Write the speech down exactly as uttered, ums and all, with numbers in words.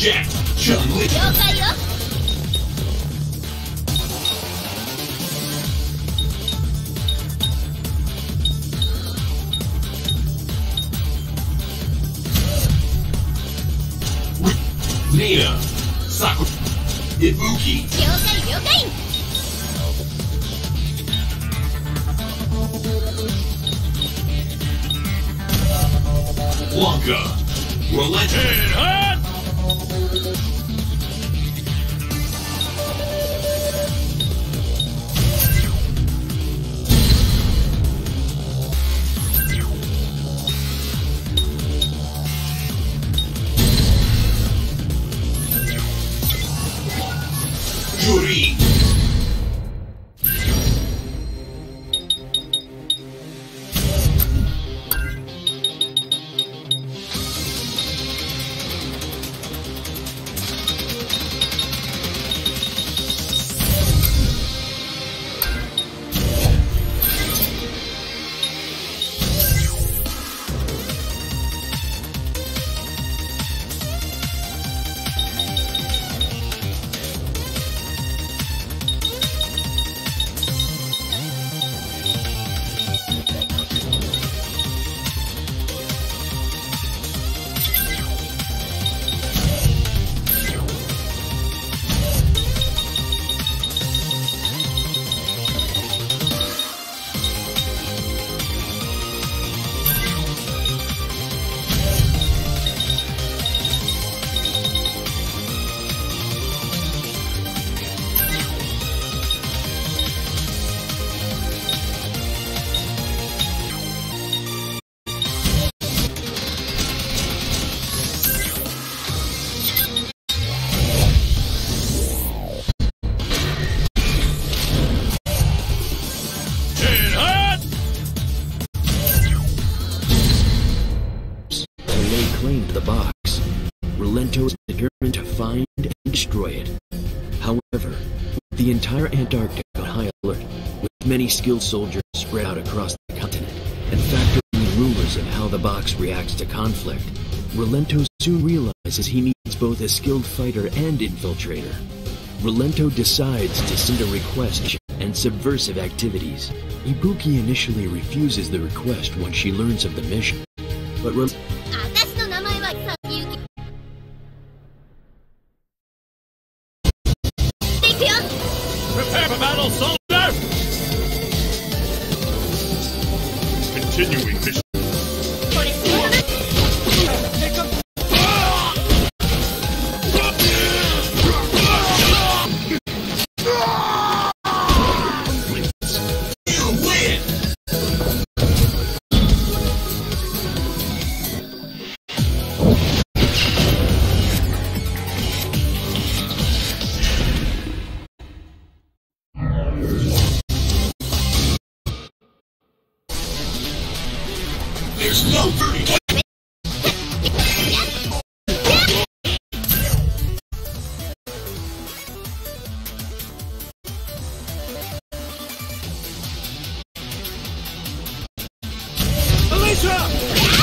Jack, Chun-Li. 了解よ。 Nina, Sakura, Ibuki. 了解了解。 Blanca, Roletta. Yuri. Claim to the box. Rolento is determined to find and destroy it. However, with the entire Antarctic on high alert, with many skilled soldiers spread out across the continent, and factoring rumors of how the box reacts to conflict, Rolento soon realizes he needs both a skilled fighter and infiltrator. Rolento decides to send a request and subversive activities. Ibuki initially refuses the request once she learns of the mission, but Rolento 私の名前はさゆき。行くよ。 Prepare for battle, soldier! Continuing mission. これ仕事だ。 There's no verdict. Alicia!